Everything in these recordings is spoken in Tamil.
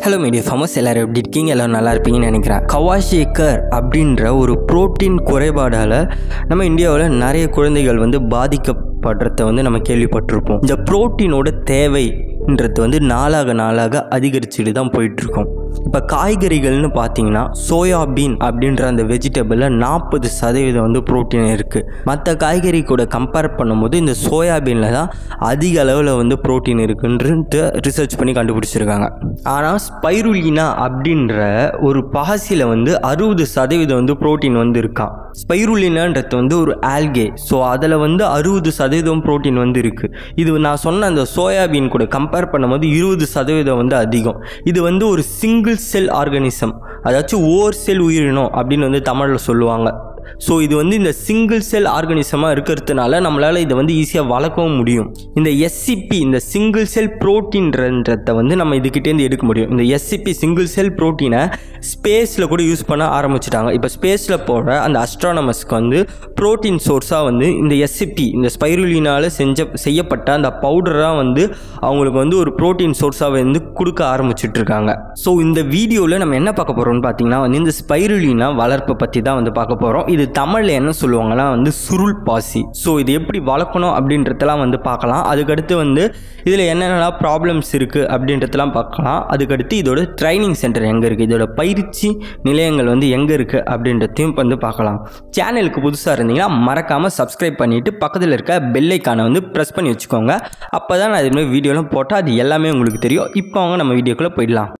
ஹலோ மீடியா ஃபார்மர்ஸ், எல்லோரும் எப்படி இருக்கீங்க? எல்லோரும் நல்லா இருப்பீங்கன்னு நினைக்கிறேன். கவாஷியக்கர் அப்படின்ற ஒரு புரோட்டீன் குறைபாடால் நம்ம இந்தியாவில் நிறைய குழந்தைகள் பாதிக்கப்படுறத நம்ம கேள்விப்பட்டிருப்போம். இந்த புரோட்டீனோட தேவைன்றது நாளாக அதிகரிச்சுட்டு தான் போயிட்டுருக்கோம். இப்போ காய்கறிகள்னு பார்த்தீங்கன்னா சோயாபீன் அப்படின்ற அந்த வெஜிடபிளில் 40% புரோட்டீன் இருக்குது. மற்ற காய்கறி கூட கம்பேர் பண்ணும்போது இந்த சோயாபீனில் தான் அதிக அளவில் புரோட்டீன் இருக்குன்றது ரிசர்ச் பண்ணி கண்டுபிடிச்சிருக்காங்க. ஆனால் ஸ்பைருலினா அப்படின்ற ஒரு பாசியில் 60% புரோட்டீன் இருக்கான். ஸ்பைருலினான்றது ஒரு ஆல்கே. ஸோ அதில் 60% புரோட்டீன் இருக்குது. இது நான் சொன்ன அந்த சோயாபீன் கூட கம்பேர் பண்ணும்போது 20% அதிகம். இது ஒரு சிங்கிள் செல் ஆர்கானிசம், அதாச்சும் ஓர் செல் உயிரினம் அப்படின்னு தமிழில் சொல்லுவாங்க. ஸோ இது இந்த சிங்கிள் செல் ஆர்கானிசமாக இருக்கிறதுனால நம்மளால் இதை ஈஸியாக வளர்க்கவும் முடியும். இந்த எஸ்சிபி, இந்த சிங்கிள் செல் புரோட்டீன்றதை நம்ம இதுக்கிட்டேருந்து எடுக்க முடியும். இந்த எஸ்சிபி சிங்கிள் செல் புரோட்டீனை ஸ்பேஸில் கூட யூஸ் பண்ண ஆரம்பிச்சிட்டாங்க. இப்போ ஸ்பேஸில் போகிற அந்த அஸ்ட்ரானமஸ்க்கு புரோட்டீன் சோர்ஸாக இந்த எஸ்சிபி, இந்த ஸ்பைருலினால் செய்யப்பட்ட அந்த பவுடராக அவங்களுக்கு ஒரு புரோட்டீன் சோர்ஸாக கொடுக்க ஆரம்பிச்சிட்ருக்காங்க. ஸோ இந்த வீடியோவில் நம்ம என்ன பார்க்க போகிறோம்னு பார்த்தீங்கன்னா இந்த ஸ்பைருலினா வளர்ப்பை பற்றி தான் பார்க்க போகிறோம். இது தமிழில் என்ன சொல்லுவாங்கன்னா சுருள் பாசி. ஸோ இது எப்படி வளர்க்கணும் அப்படின்றதெல்லாம் பார்க்கலாம். அதுக்கடுத்து இதில் என்னென்னலாம் ப்ராப்ளம்ஸ் இருக்குது அப்படின்றதெல்லாம் பார்க்கலாம். அதுக்கடுத்து இதோட ட்ரைனிங் சென்டர் எங்கே இருக்குது, இதோட பயிற்சி நிலையங்கள் எங்கே இருக்குது அப்படின்றதையும் பார்க்கலாம். சேனலுக்கு புதுசாக இருந்தீங்கன்னா மறக்காமல் சப்ஸ்கிரைப் பண்ணிவிட்டு பக்கத்தில் இருக்க பெல் ஐக்கானை ப்ரெஸ் பண்ணி வச்சுக்கோங்க. அப்போ தான் நான் இதுமாதிரி வீடியோலாம் போட்டால் அது எல்லாமே உங்களுக்கு தெரியும். இப்போ அவங்க நம்ம வீடியோக்குள்ளே போயிடலாம்.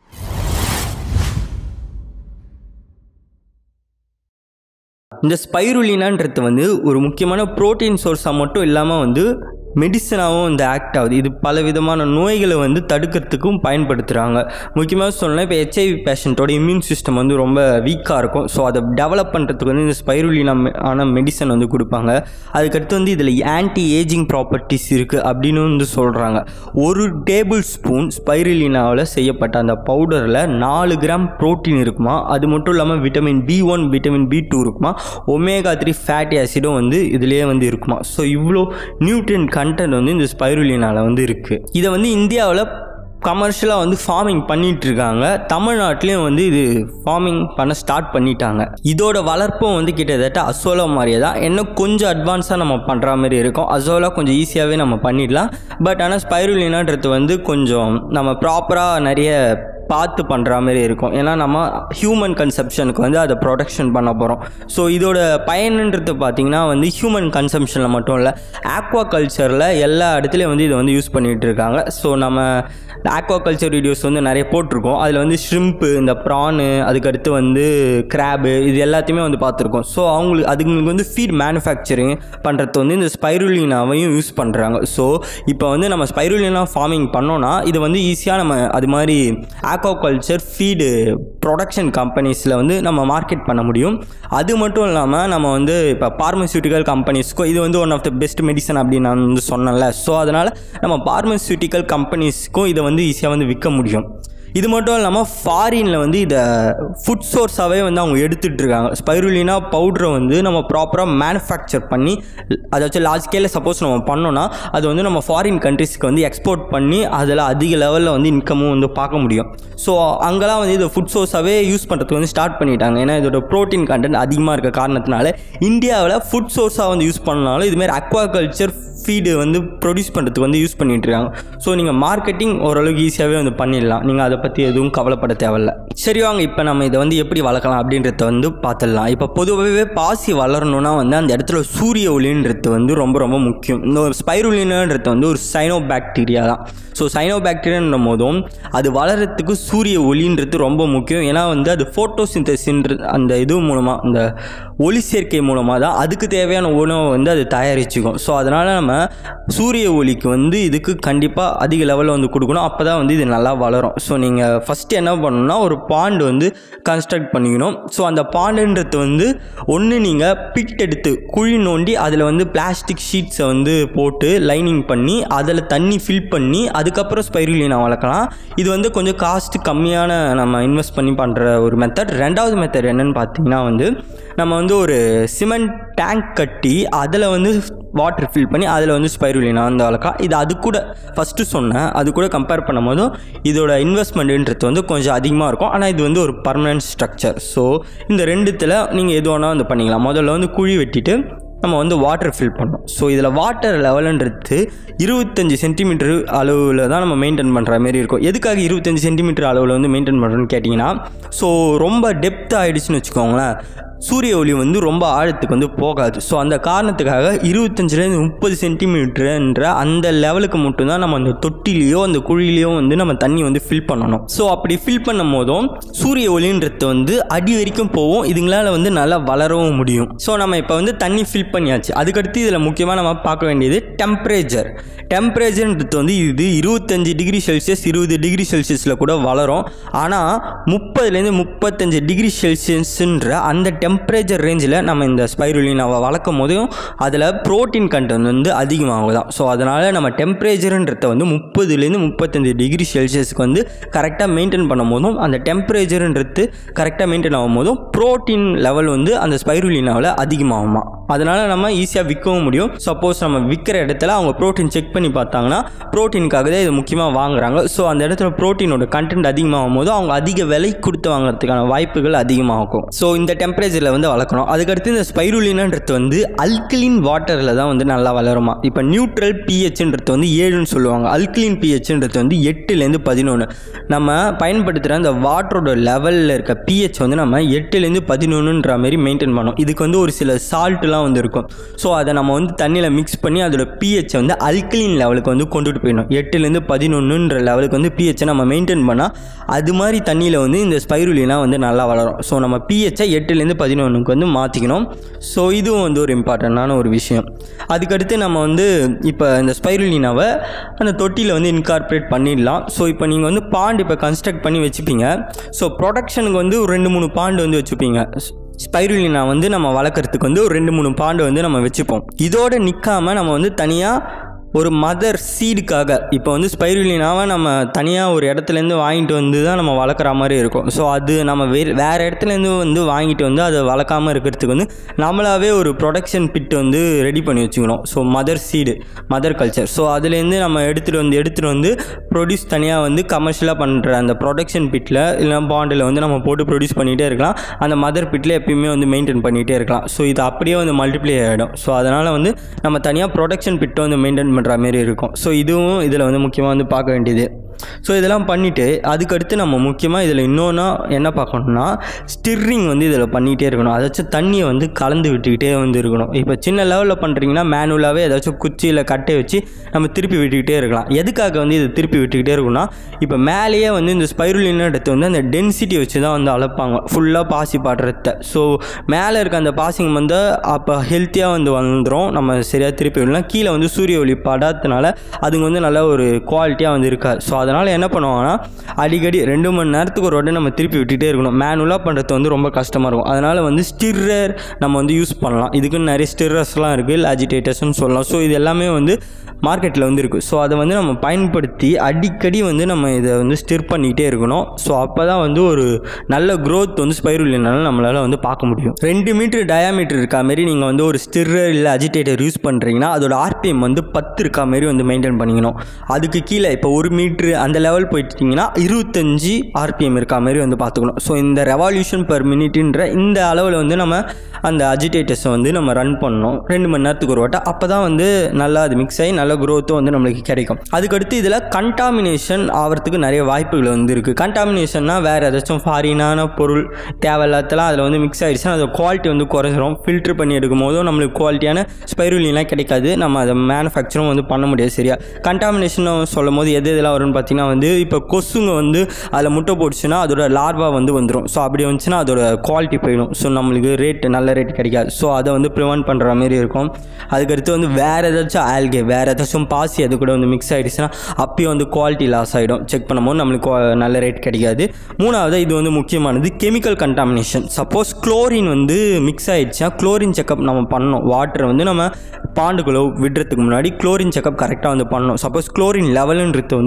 இந்த ஸ்பைருலினான்றது ஒரு முக்கியமான புரோட்டீன் சோர்ஸாக மட்டும் இல்லாமல் மெடிசனாகவும் ஆக்ட் ஆகுது. இது பல விதமான நோய்களை தடுக்கிறதுக்கும் பயன்படுத்துகிறாங்க. முக்கியமாக சொல்லலாம், இப்போ ஹெச்ஐவி பேஷண்ட்டோட இம்யூன் சிஸ்டம் ரொம்ப வீக்காக இருக்கும். ஸோ அதை டெவலப் பண்ணுறதுக்கு இந்த ஸ்பைருலினா ஆன மெடிசன் கொடுப்பாங்க. அதுக்கடுத்து இதில் ஆன்டி ஏஜிங் ப்ராப்பர்ட்டிஸ் இருக்குது அப்படின்னு சொல்கிறாங்க. ஒரு டேபிள் ஸ்பூன் ஸ்பைருலினாவில் செய்யப்பட்ட அந்த பவுடரில் 4 கிராம் புரோட்டீன் இருக்குமா. அது மட்டும் இல்லாமல் விட்டமின் B1, விட்டமின் B2 இருக்குமா. ஒமேகா 3 ஃபேட்டி ஆசிடும் இதிலே இருக்குமா. ஸோ இவ்வளோ நியூட்ரியன்ட் கண்டென்ட் இந்த ஸ்பைருலினால இருக்குது. இதை இந்தியாவில் கமர்ஷியலாக ஃபார்மிங் பண்ணிட்டு இருக்காங்க. தமிழ்நாட்டிலையும் இது ஃபார்மிங் பண்ண ஸ்டார்ட் பண்ணிட்டாங்க. இதோட வளர்ப்பும் கிட்டத்தட்ட அசோலா மாதிரியே தான். இன்னும் கொஞ்சம் அட்வான்ஸாக நம்ம பண்ணுற மாதிரி இருக்கும். அசோலா கொஞ்சம் ஈஸியாகவே நம்ம பண்ணிடலாம். பட் ஆனால் ஸ்பைருலினான்றது கொஞ்சம் நம்ம ப்ராப்பராக நிறைய பார்த்து பண்ணுற மாதிரி இருக்கும். ஏன்னா நம்ம ஹியூமன் கன்சப்ஷனுக்கு அதை ப்ரொடக்ஷன் பண்ண போகிறோம். ஸோ இதோட பயனுன்றது பார்த்திங்கன்னா ஹியூமன் கன்சம்ஷனில் மட்டும் இல்லை, ஆக்வா கல்ச்சரில் எல்லா இடத்துலையும் இதை யூஸ் பண்ணிகிட்டு இருக்காங்க. ஸோ நம்ம ஆக்வா கல்ச்சர் வீடியோஸ் நிறைய போட்டிருக்கோம். அதில் ஷ்ரிம்ப்பு, இந்த ப்ரானு, அதுக்கடுத்து கிராபு, இது எல்லாத்தையுமே பார்த்துருக்கோம். ஸோ அதுங்களுக்கு ஃபீட் மேனுஃபேக்சரிங் பண்ணுறது இந்த ஸ்பைருலினாவையும் யூஸ் பண்ணுறாங்க. ஸோ இப்போ நம்ம ஸ்பைருலினா ஃபார்மிங் பண்ணோன்னா இது ஈஸியாக நம்ம அது மாதிரி ஆக்வாகல்ச்சர் ஃபீடு ப்ரொடக்ஷன் கம்பெனிஸில் நம்ம மார்க்கெட் பண்ண முடியும். அது மட்டும் இல்லாமல் நம்ம இப்போ பார்மசூட்டிக்கல் கம்பெனிஸ்க்கும் இது one of the best medicine அப்படின்னு நான் சொன்னேன்ல. ஸோ அதனால் நம்ம பார்மசூட்டிக்கல் கம்பெனிஸ்க்கும் இதை ஈஸியாக விற்க முடியும். இது மட்டும் இல்லாமல் ஃபாரினில் இதை ஃபுட் சோர்ஸாகவே அவங்க எடுத்துகிட்டு இருக்காங்க. ஸ்பைருலினா பவுடரை நம்ம ப்ராப்பராக மேனுஃபேக்சர் பண்ணி, அதாச்சும் லார்ஜ் ஸ்கேலில் சப்போஸ் நம்ம பண்ணோன்னா அது நம்ம ஃபாரின் கண்ட்ரிஸ்க்கு எக்ஸ்போர்ட் பண்ணி அதில் அதிக லெவலில் இன்கமும் பார்க்க முடியும். ஸோ அங்கெல்லாம் இதை ஃபுட் சோர்ஸாகவே யூஸ் பண்ணுறதுக்கு ஸ்டார்ட் பண்ணிட்டாங்க. ஏன்னா இதோட ப்ரோட்டீன் கண்டென்ட் அதிகமாக இருக்க காரணத்தினால இந்தியாவில் ஃபுட் சோர்ஸாக யூஸ் பண்ணாலும் இதுமாரி அக்வாகல்ச்சர் ஃபீடு ப்ரொடியூஸ் பண்ணுறதுக்கு யூஸ் பண்ணிகிட்டு இருக்காங்க. ஸோ நீங்கள் மார்க்கெட்டிங் ஓரளவுக்கு ஈஸியாகவே பண்ணிடலாம். நீங்கள் அதை பற்றி எதுவும் கவலைப்பட தேவையில்ல. சரி வாங்க, இப்போ நம்ம இதை எப்படி வளர்க்கலாம் அப்படின்றத பார்த்துடலாம். இப்போ பொதுவாகவே பாசி வளரணுன்னா அந்த இடத்துல சூரிய ஒளின்றது ரொம்ப ரொம்ப முக்கியம். இந்த ஸ்பைருலினான்றது ஒரு சைனோபாக்டீரியா தான். ஸோ சைனோபாக்டீரியான்ற போதும் அது வளர்கிறதுக்கு சூரிய ஒளின்றது ரொம்ப முக்கியம். ஏன்னா அது ஃபோட்டோசிந்தசின்ற அந்த இது மூலமாக, அந்த ஒளி சேர்க்கை மூலமாக தான் அதுக்கு தேவையான உணவை அது தயாரிச்சுக்கும். ஸோ அதனால் நம்ம சூரிய ஒளிக்கு இதுக்கு கண்டிப்பாக அதிக லெவலில் கொடுக்கணும். அப்போ தான் இது நல்லா வளரும். ஸோ நீங்கள் ஃபஸ்ட்டு என்ன பண்ணணும்னா ஒரு பாண்டு கன்ஸ்ட்ரக்ட் பண்ணிக்கணும். ஸோ அந்த பாண்டுன்றது ஒன்று நீங்கள் பிட் எடுத்து குழி நோண்டி அதில் பிளாஸ்டிக் ஷீட்ஸை போட்டு லைனிங் பண்ணி அதில் தண்ணி ஃபில் பண்ணி அதுக்கப்புறம் ஸ்பைருலினா வளர்க்கலாம். இது கொஞ்சம் காஸ்ட்டு கம்மியான நம்ம இன்வெஸ்ட் பண்ணி பண்ணுற ஒரு மெத்தட். ரெண்டாவது மெத்தட் என்னென்னு பார்த்தீங்கன்னா நம்ம வந்து ஒரு சிமெண்ட் டேங்க் கட்டி அதில் வந்து வாட்டர் ஃபில் பண்ணி அதில் வந்து ஸ்பைருலினா வந்து வளர்க்கலாம். இது அது கூட ஃபஸ்ட்டு சொன்னேன், அது கூட கம்பேர் பண்ணும் போதும் இதோட இன்வெஸ்ட்மெண்ட்டுன்றது வந்து கொஞ்சம் அதிகமாக இருக்கும். ஆனால் இது வந்து ஒரு பர்மனன்ட் ஸ்ட்ரக்சர். ஸோ இந்த ரெண்டுத்தில் நீங்கள் எது வேணால் வந்து பண்ணிக்கலாம். முதல்ல வந்து குழி வெட்டிட்டு நம்ம வந்து வாட்டர் ஃபில் பண்ணோம். ஸோ இதில் வாட்டர் லெவலுன்றது 25 சென்டிமீட்டர் அளவில் தான் நம்ம மெயின்டைன் பண்ணுற மாரி இருக்கும். எதுக்காக 25 சென்டிமீட்டர் அளவில் வந்து மெயின்டைன் பண்ணுறோன்னு கேட்டிங்கன்னா, ஸோ ரொம்ப டெப்த் ஆகிடுச்சுன்னு வச்சுக்கோங்களேன், சூரிய ஒளி வந்து ரொம்ப ஆழத்துக்கு வந்து போகாது. ஸோ அந்த காரணத்துக்காக 25லேருந்து 30 சென்டிமீட்டர்ன்ற அந்த லெவலுக்கு மட்டும்தான் நம்ம அந்த தொட்டிலையோ அந்த குழிலையோ வந்து நம்ம தண்ணி வந்து ஃபில் பண்ணணும். ஸோ அப்படி ஃபில் பண்ணும் போதும் சூரிய ஒளின்றது வந்து அடி வரைக்கும் போகும், இதுங்களால் வந்து நல்லா வளரவும் முடியும். ஸோ நம்ம இப்போ வந்து தண்ணி ஃபில் பண்ணியாச்சு. அதுக்கடுத்து இதில் முக்கியமாக நம்ம பார்க்க வேண்டியது டெம்பரேச்சர்ன்றது வந்து இது 25 டிகிரி செல்சியஸ் 20 டிகிரி செல்சியஸில் கூட வளரும். ஆனால் 30லேருந்து 35 டிகிரி செல்சியஸ்ன்ற அந்த டெம்பரேச்சர் ரேஞ்சில் நம்ம இந்த ஸ்பைருலினாவை வளர்க்கும் போதும் அதில் ப்ரோட்டீன் கண்டென்ட் வந்து அதிகமாகுதான். ஸோ அதனால் நம்ம டெம்பரேச்சருன்றதை வந்து 30லேருந்து 35 டிகிரி செல்சியஸ்க்கு வந்து கரெக்டாக மெயின்டைன் பண்ணும் போதும் அந்த டெம்பரேச்சருன்றது கரெக்டாக மெயின்டைன் ஆகும் போதும் ப்ரோட்டீன் லெவல் வந்து அந்த ஸ்பைருலினாவில் அதிகமாகுமா. அதனால் நம்ம ஈஸியாக விற்கவும் முடியும். சப்போஸ் நம்ம விற்கிற இடத்துல அவங்க ப்ரோட்டீன் செக் பண்ணி பார்த்தாங்கன்னா ப்ரோட்டீனுக்காக தான் இது முக்கியமாக வாங்குறாங்க. ஸோ அந்த இடத்துல ப்ரோட்டீனோட கண்டென்ட் அதிகமாகும் போது அவங்க அதிக விலை கொடுத்து வாங்குறதுக்கான வாய்ப்புகள் அதிகமாகும். ஸோ இந்த டெம்பரேச்சரில் வந்து வளர்க்கணும். அதுக்கடுத்து இந்த ஸ்பைருலினான்றது வந்து அல்கலின் வாட்டரில் தான் வந்து நல்லா வளருமா. இப்போ நியூட்ரல் பிஹெச்ன்றது வந்து 7ன்னு சொல்லுவாங்க, அல்கலின் பிஹெச்ன்றது வந்து 8லேருந்து 11. நம்ம பயன்படுத்துகிற அந்த வாட்டரோட லெவலில் இருக்க பிஹெச் வந்து நம்ம 8லேருந்து 11ன்ற மாதிரி மெயின்டைன் பண்ணோம். இதுக்கு வந்து ஒரு சில சால்ட்லாம் வந்து இருக்கும். ஸோ அதை நம்ம வந்து தண்ணியில் மிக்ஸ் பண்ணி அதோட பிஹெச்சை வந்து அல்கலின் லெவலுக்கு வந்து கொண்டுட்டு போயிடணும். 8லேருந்து 11ன்ற லெவலுக்கு வந்து பிஹெச்சை நம்ம மெயின்டைன் பண்ணால் அது மாதிரி தண்ணியில் வந்து இந்த ஸ்பைருலினா வந்து நல்லா வளரும். ஸோ நம்ம பிஹெச்சை 8லேருந்து 11க்கு வந்து மாற்றிக்கணும். ஸோ இதுவும் வந்து ஒரு இம்பார்ட்டண்ட்டான ஒரு விஷயம். அதுக்கடுத்து நம்ம வந்து இப்போ இந்த ஸ்பைருலினாவை அந்த தொட்டியில் வந்து இன்கார்பரேட் பண்ணிடலாம். ஸோ இப்போ நீங்கள் வந்து பாண்ட் இப்போ கன்ஸ்ட்ரக்ட் பண்ணி வச்சுப்பீங்க. ஸோ ப்ரொடக்ஷனுக்கு வந்து ஒரு 2-3 பாண்டு வந்து வச்சுப்பீங்க. ஸ்பைருலினா வந்து நம்ம வளர்க்குறதுக்கு வந்து ஒரு 2-3 பாண்டு வந்து நம்ம வச்சுப்போம். இதோடு நிற்காமல் நம்ம வந்து தனியாக ஒரு மதர் சீடுக்காக இப்போ வந்து ஸ்பைருலினாவை நம்ம தனியாக ஒரு இடத்துலேருந்து வாங்கிட்டு வந்து தான் நம்ம வளர்க்குற மாதிரி இருக்கும். ஸோ அது நம்ம வேறு இடத்துலேருந்து வந்து வாங்கிட்டு வந்து அதை வளர்க்காமல் இருக்கிறதுக்கு வந்து நம்மளாவே ஒரு ப்ரொடக்ஷன் பிட் வந்து ரெடி பண்ணி வச்சுக்கணும். So mother seed, mother culture. So அதுலேருந்து நம்ம எடுத்துகிட்டு வந்து ப்ரொடியூஸ் தனியாக வந்து கமர்ஷியலாக பண்ணுற அந்த ப்ரொடக்ஷன் பிட்டில் இல்லைனா பாண்டில் வந்து நம்ம போட்டு ப்ரொடியூஸ் பண்ணிகிட்டே இருக்கலாம். அந்த மதர் பிட்டில் எப்பயுமே வந்து மெயின்டைன் பண்ணிகிட்டே இருக்கலாம். ஸோ இது அப்படியே வந்து மல்டிப்ளை ஆகிடும். ஸோ அதனால் வந்து நம்ம தனியாக ப்ரொடக்ஷன் பிட்டை வந்து மெயின்டைன் பண்ணுற மாதிரி இருக்கும். ஸோ இதுவும் இதில் வந்து முக்கியமாக வந்து பார்க்க வேண்டியது. ஸோ இதெல்லாம் பண்ணிவிட்டு அதுக்கடுத்து நம்ம முக்கியமாக இதில் இன்னொன்று என்ன பார்க்கணுன்னா ஸ்டிர்ரிங் வந்து இதில் பண்ணிகிட்டே இருக்கணும். அதாச்சும் தண்ணியை வந்து கலந்து விட்டுக்கிட்டே வந்து இருக்கணும். இப்போ சின்ன லெவலில் பண்ணுறீங்கன்னா மேனுவலாகவே ஏதாச்சும் குச்சியில் கட்டை வச்சு நம்ம திருப்பி விட்டுக்கிட்டே இருக்கலாம். எதுக்காக வந்து இது திருப்பி விட்டுக்கிட்டே இருக்குன்னா, இப்போ மேலேயே வந்து இந்த ஸ்பைருலினான்றது வந்து அந்த டென்சிட்டி வச்சு தான் வந்து அளப்பாங்க ஃபுல்லாக பாசி பாடுறத. ஸோ மேலே இருக்க அந்த பாசிங் வந்து அப்போ ஹெல்த்தியாக வந்து வந்துடும். நம்ம சரியாக திருப்பி விடலாம். கீழே வந்து சூரிய ஒளி படாததுனால அதுங்க வந்து நல்ல ஒரு குவாலிட்டியாக வந்து இருக்காது. ஸோ அதனால் என்ன பண்ணுவாங்கன்னா அடிக்கடி 2 மணி நேரத்துக்கு ஒரு வாட்டி நம்ம திருப்பி விட்டுகிட்டே இருக்கணும். மேனுவலாக பண்ணுறது வந்து ரொம்ப கஷ்டமாக இருக்கும். அதனால் வந்து ஸ்டிர்ரர் நம்ம வந்து யூஸ் பண்ணலாம். இதுக்குன்னு நிறைய ஸ்டிர்ரர்ஸ்லாம் இருக்குது, அஜிடேட்டர்ஸ்னு சொல்லலாம். ஸோ இது எல்லாமே வந்து மார்க்கெட்டில் வந்து இருக்குது. ஸோ அதை வந்து நம்ம பயன்படுத்தி அடிக்கடி வந்து நம்ம இதை வந்து ஸ்டிர் பண்ணிக்கிட்டே இருக்கணும். ஸோ அப்போ தான் வந்து ஒரு நல்ல க்ரோத் வந்து ஸ்பைருலினால நம்மளால் வந்து பார்க்க முடியும். 2 மீட்டர் டயாமீட்டர் இருக்கா மாரி நீங்கள் வந்து ஒரு ஸ்டிர்ரர் இல்லை அஜிடேட்டர் யூஸ் பண்ணுறீங்கன்னா அதோட RPM வந்து 10 இருக்கா மாரி வந்து மெயின்டைன் பண்ணிக்கணும். அதுக்கு கீழே இப்போ 1 மீட்ரு அந்த லெவல் போயிட்டீங்கன்னா 25 RPM இருக்கா மாரி வந்து பார்த்துக்கணும். ஸோ இந்த ரெவல்யூஷன் பெர் மினிட்ன்ற இந்த அளவில் வந்து நம்ம அந்த அஜிடேட்டர்ஸை வந்து நம்ம ரன் பண்ணணும் 2 மணி நேரத்துக்கு ஒரு வாட்டை. அப்போ தான் வந்து நல்லா அது மிக்ஸ் ஆகி நல்ல க்ரோத்தும் வந்து நம்மளுக்கு கிடைக்கும். அதுக்கடுத்து இதில் கண்டாமினேஷன் ஆகிறதுக்கு நிறைய வாய்ப்புகள் வந்து இருக்குது. கண்டாமினேஷன்னா வேறு ஏதாச்சும் ஃபாரினான பொருள் தேவையில்லாதலாம் அதில் வந்து மிக்ஸ் ஆகிடுச்சுன்னா அதோட குவாலிட்டி வந்து குறைஞ்சிரும். ஃபில்ட்ரு பண்ணி எடுக்கும் போதும் நம்மளுக்கு குவாலிட்டியான ஸ்பைருலினாலாம் கிடைக்காது. நம்ம அதை மேனுஃபேக்சரும் வந்து பண்ண முடியாது சரியா. கண்டாமினேஷன் சொல்லும் போது எதெல்லாம் வரும்னு பார்த்தீங்கன்னா வந்து இப்போ கொசுங்க வந்து அதில் முட்டை போட்டுச்சுன்னா அதோட லார்வா வந்து வந்துடும். ஸோ அப்படி வந்துச்சுன்னா அதோட குவாலிட்டி போயிடும். ஸோ நம்மளுக்கு நல்ல ரேட் கிடைக்காது. ஸோ அதை வந்து ப்ரிவென்ட் பண்ணுற மாதிரி இருக்கும். அதுக்கடுத்து வந்து வேறு ஏதாச்சும் ஆல்கே வேறு ஏதாச்சும் பாசி அது கூட வந்து மிக்ஸ் ஆகிடுச்சுன்னா அப்பயும் வந்து குவாலிட்டி லாஸ் ஆகிடும். செக் பண்ணும்போது நம்மளுக்கு நல்ல ரேட் கிடைக்காது. மூணாவது இது வந்து முக்கியமானது கெமிக்கல் கண்டாமினேஷன். சப்போஸ் குளோரின் வந்து மிக்ஸ் ஆகிடுச்சுன்னா குளோரின் செக்கப் நம்ம பண்ணணும். வாட்டரை வந்து நம்ம பாண்டுக்குள்ளே விடுறதுக்கு முன்னாடி குளோரின் செக்கப் கரெக்டாக வந்து பண்ணணும். சப்போஸ் குளோரின் லெவலுன்றது வந்து ரொம்ப அதிகம்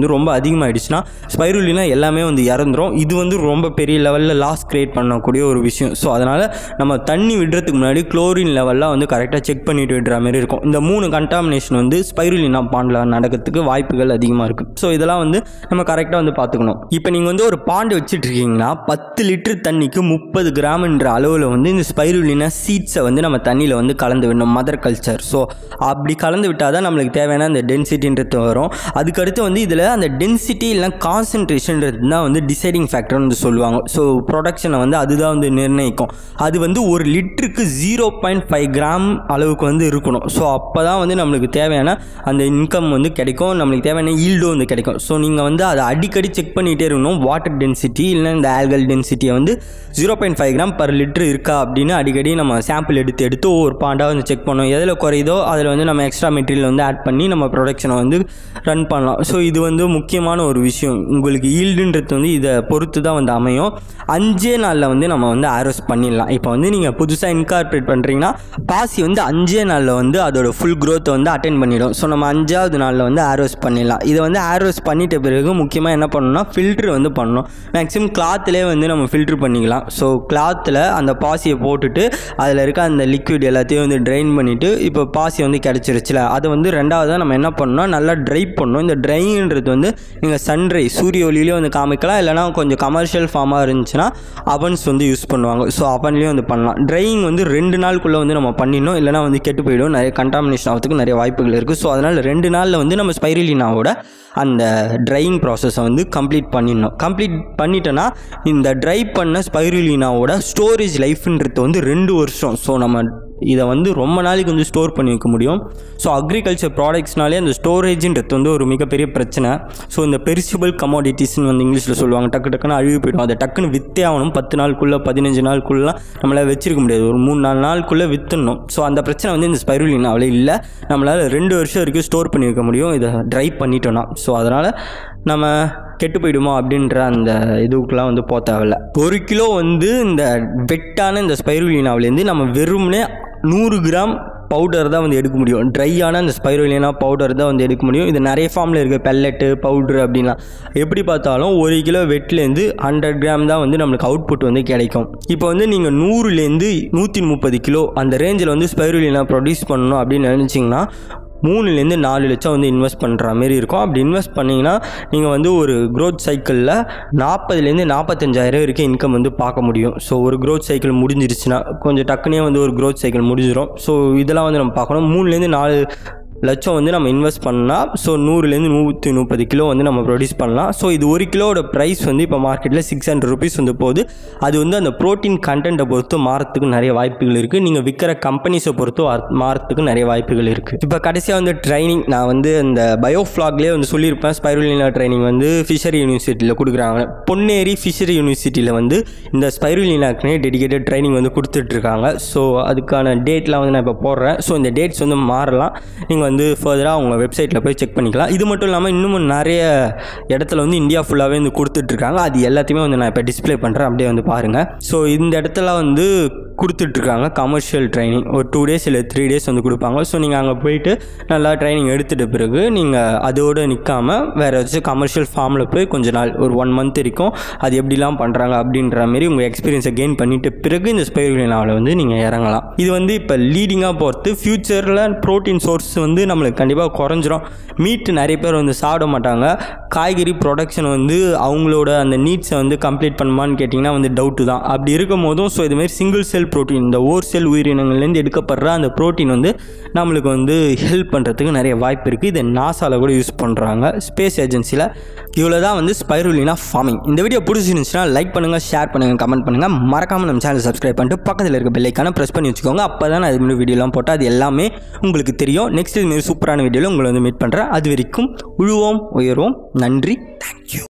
அதிகமாகிடுச்சுன்னா ஸ்பைருலினா எல்லாமே வந்து இறந்துரும். இது வந்து ரொம்ப பெரிய லெவலில் லாஸ் கிரியேட் பண்ணக்கூடிய ஒரு விஷயம். ஸோ அதனால் நம்ம தண்ணி விடுறதுக்கு முன்னாடி குளோரின் லெவல்லாம் வந்து கரெக்டாக செக் பண்ணிட்டு விடுற மாதிரி இருக்கும். இந்த 3 கண்டாமினேஷன் வந்து ஸ்பைருலினா பாண்டில் நடக்கிறதுக்கு வாய்ப்புகள் அதிகமாக இருக்குது. ஸோ இதெல்லாம் வந்து நம்ம கரெக்டாக வந்து பார்த்துக்கணும். இப்போ நீங்கள் வந்து ஒரு பாண்டு வச்சுட்டு இருக்கீங்கன்னா 10 லிட்டர் தண்ணிக்கு 30 கிராம்ன்ற அளவில் வந்து இந்த ஸ்பைருலினா சீட்ஸை வந்து நம்ம தண்ணியில் வந்து கலந்து விடணும், மதர் கல்ச்சர். ஸோ அப்படி கலந்து விட்டால் தான் நம்மளுக்கு தேவையான அந்த டென்சிட்டின்றது வரும். அதுக்கடுத்து வந்து இதில் அந்த டென்சிட்டி இல்லைனா கான்சன்ட்ரேஷன்றது தான் வந்து டிசைடிங் ஃபேக்டர்னு வந்து சொல்லுவாங்க. ஸோ ப்ரொடக்ஷனை வந்து அதுதான் வந்து நிர்ணயிக்கும். அது வந்து ஒரு லிட்டருக்கு 0.5 கிராம் அளவுக்கு வந்து இருக்கணும். ஸோ அப்போ தான் வந்து நம்மளுக்கு தேவையான அந்த இன்கம் வந்து கிடைக்கும், நம்மளுக்கு தேவையான ஈல்டும் வந்து கிடைக்கும். ஸோ நீங்கள் வந்து அதை அடிக்கடி செக் பண்ணிகிட்டே இருக்கணும். வாட்டர் டென்சிட்டி இல்லைனா இந்த ஆல்கல் டென்சிட்டியை வந்து 0.5 கிராம் பர் லிட்டர் இருக்கா அப்படின்னு அடிக்கடி நம்ம சாம்பிள் எடுத்து ஒவ்வொரு பாண்டாக வந்து செக் பண்ணோம். எதில் குறையுதோ அதில் வந்து நம்ம எக்ஸ்ட்ரா மெட்டீரியல் வந்து ஆட் பண்ணி நம்ம ப்ரொடக்ஷனை வந்து ரன் பண்ணலாம். ஸோ இது வந்து முக்கியமான ஒரு விஷயம். உங்களுக்கு ஈல்டுன்றது வந்து இதை பொறுத்து தான் வந்து அமையும். 5 நாளில் வந்து நம்ம வந்து ஆரோஸ் பண்ணிடலாம். இப்போ வந்து நீங்கள் புதுசாக இன்கார்பரேட் பண்ணுறீங்கன்னா பாசி வந்து 5 நாளில் வந்து அதோட ஃபுல் க்ரோத்தை வந்து அட்டென்ட் பண்ணிடும். ஸோ நம்ம 5ஆவது நாளில் வந்து ஆரோஸ் பண்ணிடலாம். இதை வந்து ஆரோஸ் பண்ணிட்ட பிறகு முக்கியமாக என்ன பண்ணணும்னா ஃபில்ட்ரு வந்து பண்ணணும். மேக்ஸிமம் கிளாத்லேயே வந்து நம்ம ஃபில்ட்ரு பண்ணிக்கலாம். ஸோ கிளாத்தில் அந்த பாசியை போட்டுட்டு அதில் இருக்க அந்த லிக்விட் எல்லாத்தையும் வந்து ட்ரைன் பண்ணிவிட்டு இப்போ பாசி வந்து கிடச்சிருச்சுல அதை வந்து ரெண்டாவதாக நம்ம என்ன பண்ணணும்னா நல்லா ட்ரை பண்ணணும். இந்த ட்ரைன்றது வந்து நீங்கள் சன்ரை சூரிய ஒளியிலேயே வந்து காமிக்கலாம், இல்லைனா கொஞ்சம் கமர்ஷியல் ஃபார்மாக இருந்துச்சுன்னா அவன்ஸ் வந்து யூஸ் பண்ணுவாங்க. ஸோ அவன்லேயும் வந்து பண்ணலாம். ட்ரையிங் வந்து 2 நாளுக்குள்ளே வந்து நம்ம பண்ணிடணும், இல்லைனா வந்து கெட்டு போயிடும், நிறைய கண்டாமினேஷன் ஆகிறதுக்கு நிறைய வாய்ப்புகள் இருக்குது. ஸோ அதனால் 2 நாளில் வந்து நம்ம ஸ்பைருலினாவோட அந்த ட்ரையிங் ப்ராசஸை வந்து கம்ப்ளீட் பண்ணிடணும். கம்ப்ளீட் பண்ணிட்டோன்னா இந்த ட்ரை பண்ண ஸ்பைருலினாவோட ஸ்டோரேஜ் லைஃப்ன்றது வந்து 2 வருஷம். ஸோ நம்ம இதை வந்து ரொம்ப நாளைக்கு வந்து ஸ்டோர் பண்ணி வைக்க முடியும். ஸோ அக்ரிகல்ச்சர் ப்ராடக்ட்ஸ்னாலே அந்த ஸ்டோரேஜ்ன்றது வந்து ஒரு மிகப்பெரிய பிரச்சனை. ஸோ இந்த பெரிஷபிள் கமோடிட்டிஸ்ன்னு வந்து இங்கிலீஷில் சொல்லுவாங்க. டக்குன்னு அழுகி போயிடும். அதை டக்குன்னு விற்றே ஆகணும். 10 நாளுக்குள்ளே 15 நாளுக்குள்ளே நம்மளால் வச்சிருக்க முடியாது. ஒரு 3-4 நாளுக்குள்ளே விற்றுணும். ஸோ அந்த பிரச்சனை வந்து இந்த ஸ்பைருலினாவில் இல்லை. நம்மளால் 2 வருஷம் வரைக்கும் ஸ்டோர் பண்ணி வைக்க முடியும் இதை ட்ரை பண்ணிட்டோன்னா. ஸோ அதனால் நம்ம கெட்டு போயிடுமோ அப்படின்ற அந்த இதுக்கெலாம் வந்து போக தேவையில்ல. 1 கிலோ வந்து இந்த வெட்டான இந்த ஸ்பைருலினாவிலேருந்து நம்ம வெறும்னே 100 கிராம் பவுடர் தான் வந்து எடுக்க முடியும். ட்ரையான அந்த ஸ்பைருலினா பவுடர் தான் வந்து எடுக்க முடியும். இது நிறைய ஃபார்மில் இருக்குது, பெல்லட்டு பவுட்ரு அப்படின்லாம். எப்படி பார்த்தாலும் 1 கிலோ வெட்லேருந்து 100 கிராம் தான் வந்து நம்மளுக்கு அவுட்புட் வந்து கிடைக்கும். இப்போ வந்து நீங்கள் 100லேருந்து 130 கிலோ அந்த ரேஞ்சில் வந்து ஸ்பைருலினா ப்ரொடியூஸ் பண்ணணும் அப்படின்னு நினச்சிங்கன்னா 3லேருந்து 4 லட்சம் வந்து இன்வெஸ்ட் பண்ணுற மாரி இருக்கும். அப்படி இன்வெஸ்ட் பண்ணிங்கன்னா நீங்கள் வந்து ஒரு க்ரோத் சைக்கிளில் 40லேருந்து 45,000 வரைக்கும் இன்கம் வந்து பார்க்க முடியும். ஸோ ஒரு க்ரோத் சைக்கிள் முடிஞ்சிருச்சுன்னா கொஞ்சம் டக்குனே வந்து ஒரு க்ரோத் சைக்கிள் முடிஞ்சிடும். ஸோ இதெல்லாம் வந்து நம்ம பார்க்கணும். 3லேருந்து 4 லட்சம் வந்து நம்ம இன்வெஸ்ட் பண்ணால் ஸோ 100லேருந்து 130 கிலோ வந்து நம்ம ப்ரொடியூஸ் பண்ணலாம். ஸோ இது 1 கிலோவோட ப்ரைஸ் வந்து இப்போ மார்க்கெட்டில் 600 rupees வந்து போகுது. அது வந்து அந்த ப்ரோட்டீன் கண்டென்ட்டை பொறுத்து மாறத்துக்கு நிறைய வாய்ப்புகள் இருக்குது. நீங்கள் விற்கிற கம்பெனிஸை பொறுத்து மாறத்துக்கு நிறைய வாய்ப்புகள் இருக்குது. இப்போ கடைசியாக வந்து ட்ரைனிங் நான் வந்து இந்த பயோஃப்ளாக்லேயே வந்து சொல்லியிருப்பேன். ஸ்பைருலினா ட்ரைனிங் வந்து ஃபிஷரி யூனிவர்சிட்டியில் கொடுக்குறாங்க. பொன்னேரி ஃபிஷரி யூனிவர்சிட்டியில் வந்து இந்த ஸ்பைருலினாக்குனே டெடிகேட்டட் ட்ரைனிங் வந்து கொடுத்துட்ருக்காங்க. ஸோ அதுக்கான டேட்லாம் வந்து நான் இப்போ போடுறேன். ஸோ இந்த டேட்ஸ் வந்து மாறலாம். நீங்கள் வந்து ஃபர்தராக அவங்க வெப்சைட்டில் போய் செக் பண்ணிக்கலாம். இது மட்டும் இல்லாமல் இன்னும் நிறைய இடத்துல வந்து இந்தியா ஃபுல்லாகவே வந்து கொடுத்துட்ருக்காங்க. அது எல்லாத்தையுமே வந்து நான் இப்போ டிஸ்பிளே பண்ணுறேன், அப்படியே வந்து பாருங்கள். ஸோ இந்த இடத்துல வந்து கொடுத்துட்ருக்காங்க கமர்ஷியல் ட்ரைனிங். ஒரு 2 days இல்லை 3 days வந்து கொடுப்பாங்க. ஸோ நீங்கள் அங்கே போயிட்டு நல்லா ட்ரைனிங் எடுத்துகிட்ட பிறகு நீங்கள் அதோடு நிற்காமல் வேறு ஏதாச்சும் கமர்ஷியல் ஃபார்மில் போய் கொஞ்ச நாள் ஒரு 1 month வரைக்கும் அது எப்படிலாம் பண்ணுறாங்க அப்படின்ற மாரி உங்கள் எக்ஸ்பீரியன்ஸை கெயின் பண்ணிட்டு பிறகு இந்த ஸ்பைருலினாவில் வந்து நீங்கள் இறங்கலாம். இது வந்து இப்போ லீடிங்காக போகிறது. ஃப்யூச்சரில் ப்ரோட்டீன் சோர்ஸ் வந்து நம்மளுக்கு கண்டிப்பாக குறைஞ்சிரும். மீட் நிறைய பேர் வந்து சாப்பிட மாட்டாங்க. காய்கறி ப்ரொடக்ஷன் வந்து அவங்களோட அந்த நீட்ஸை வந்து கம்ப்ளீட் பண்ணுமான்னு கேட்டிங்கன்னா வந்து டவுட்டு தான். அப்படி இருக்கும் போதும் ஸோ இதுமாதிரி சிங்கிள் செல் ப்ரோட்டீன், இந்த ஓர் செல் உயிரினங்கள்லேருந்து எடுக்கப்படுற அந்த ப்ரோட்டீன் வந்து நம்மளுக்கு வந்து ஹெல்ப் பண்ணுறதுக்கு நிறைய வாய்ப்பு இருக்குது. இதை நாசாவில் கூட யூஸ் பண்ணுறாங்க, ஸ்பேஸ் ஏஜென்சியில். இவ்வளோ தான் வந்து ஸ்பைருலினா ஃபார்மிங். இந்த வீடியோ பிடிச்சிருந்துச்சுன்னா லைக் பண்ணுங்கள், ஷேர் பண்ணுங்கள், கமெண்ட் பண்ணுங்கள். மறக்காமல் நம்ம சேனல் சப்ஸ்கிரைப் பண்ணிட்டு பக்கத்தில் இருக்க பெல் ஐக்கானை ப்ரெஸ் பண்ணி வச்சுக்கோங்க. அப்போ தான் நான் இதுமாதிரி வீடியோலாம் போட்டால் அது எல்லாமே உங்களுக்கு தெரியும். நெக்ஸ்ட் இதுமாரி சூப்பரான வீடியோவில் உங்களை வந்து மீட் பண்ணுறேன். அது வரைக்கும் உழுவோம், உயர்வோம். நன்றி, தேங்க்யூ.